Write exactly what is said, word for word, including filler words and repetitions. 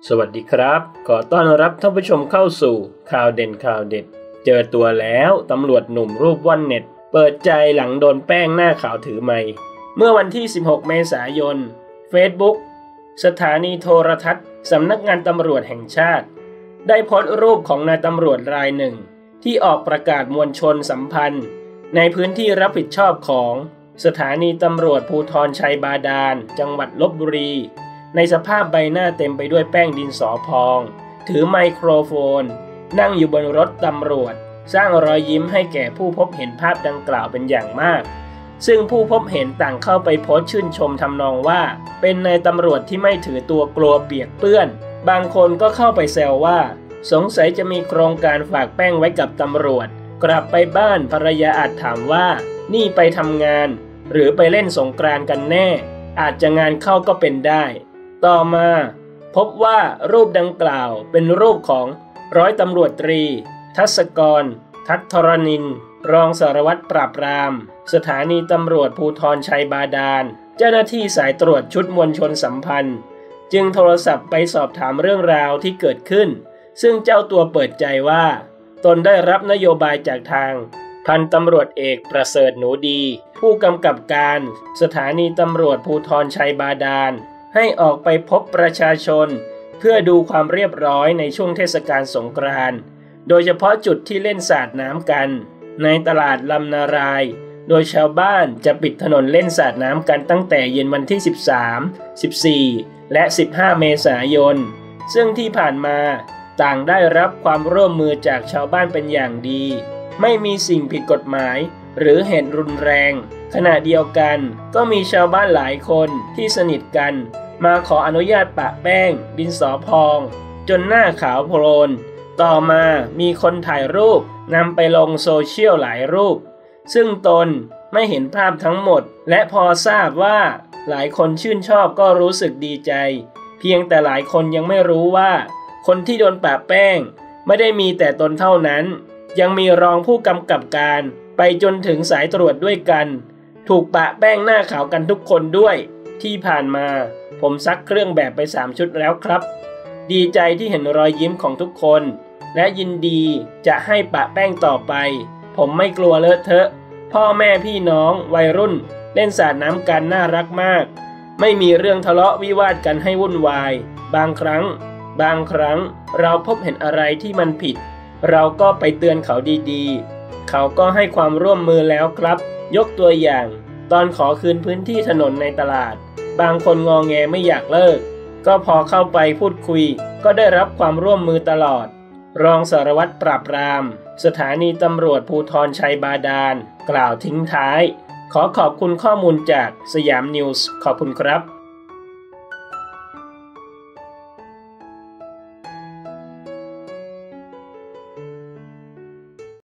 สวัสดีครับขอต้อนรับท่านผู้ชมเข้าสู่ข่าวเด่นข่าวเด็ดเจอตัวแล้วตำรวจหนุ่มรูปว่อนเน็ตเปิดใจหลังโดนแป้งหน้าขาวถือไมค์เมื่อวันที่สิบหกเมษายน Facebook สถานีโทรทัศน์สำนักงานตำรวจแห่งชาติได้โพสต์รูปของนายตำรวจรายหนึ่งที่ออกประกาศมวลชนสัมพันธ์ในพื้นที่รับผิดชอบของสถานีตำรวจภูธรชัยบาดาลจังหวัดลพบุรีในสภาพใบหน้าเต็มไปด้วยแป้งดินสอพองถือไมโครโฟนนั่งอยู่บนรถตำรวจสร้างรอยยิ้มให้แก่ผู้พบเห็นภาพดังกล่าวเป็นอย่างมากซึ่งผู้พบเห็นต่างเข้าไปโพสต์ชื่นชมทำนองว่าเป็นนายตำรวจที่ไม่ถือตัวกลัวเปียกเปื้อนบางคนก็เข้าไปแซวว่าสงสัยจะมีโครงการฝากแป้งไว้กับตำรวจกลับไปบ้านภรรยาอาจถามว่านี่ไปทำงานหรือไปเล่นสงกรานต์กันแน่อาจจะงานเข้าก็เป็นได้ต่อมาพบว่ารูปดังกล่าวเป็นรูปของร้อยตำรวจตรีทัศกรทัศธรณินทร์รองสารวัตรปราบปรามสถานีตำรวจภูธรชัยบาดาลเจ้าหน้าที่สายตรวจชุดมวลชนสัมพันธ์จึงโทรศัพท์ไปสอบถามเรื่องราวที่เกิดขึ้นซึ่งเจ้าตัวเปิดใจว่าตนได้รับนโยบายจากทางพันตำรวจเอกประเสริฐหนูดีผู้กำกับการสถานีตำรวจภูธรชัยบาดาลให้ออกไปพบประชาชนเพื่อดูความเรียบร้อยในช่วงเทศกาลสงกรานต์โดยเฉพาะจุดที่เล่นสาดน้ำกันในตลาดลำนารายโดยชาวบ้านจะปิดถนนเล่นสาดน้ำกันตั้งแต่เย็นวันที่สิบสาม สิบสี่และสิบห้าเมษายนซึ่งที่ผ่านมาต่างได้รับความร่วมมือจากชาวบ้านเป็นอย่างดีไม่มีสิ่งผิดกฎหมายหรือเหตุรุนแรงขณะเดียวกันก็มีชาวบ้านหลายคนที่สนิทกันมาขออนุญาตปะแป้งดินสอพองจนหน้าขาวโพลนต่อมามีคนถ่ายรูปนำไปลงโซเชียลหลายรูปซึ่งตนไม่เห็นภาพทั้งหมดและพอทราบว่าหลายคนชื่นชอบก็รู้สึกดีใจเพียงแต่หลายคนยังไม่รู้ว่าคนที่โดนปะแป้งไม่ได้มีแต่ตนเท่านั้นยังมีรองผู้กำกับการไปจนถึงสายตรวจด้วยกันถูกปะแป้งหน้าขาวกันทุกคนด้วยที่ผ่านมาผมซักเครื่องแบบไปสามชุดแล้วครับดีใจที่เห็นรอยยิ้มของทุกคนและยินดีจะให้ปะแป้งต่อไปผมไม่กลัวเลอะเทอะพ่อแม่พี่น้องวัยรุ่นเล่นสาดน้ำกันน่ารักมากไม่มีเรื่องทะเลาะวิวาทกันให้วุ่นวายบางครั้งบางครั้งเราพบเห็นอะไรที่มันผิดเราก็ไปเตือนเขาดีๆเขาก็ให้ความร่วมมือแล้วครับยกตัวอย่างตอนขอคืนพื้นที่ถนนในตลาดบางคนงอแงไม่อยากเลิกก็พอเข้าไปพูดคุยก็ได้รับความร่วมมือตลอดรองสารวัตรปราบปรามสถานีตำรวจภูธรชัยบาดาลกล่าวทิ้งท้ายขอขอบคุณข้อมูลจากสยามนิวส์ขอบคุณครับ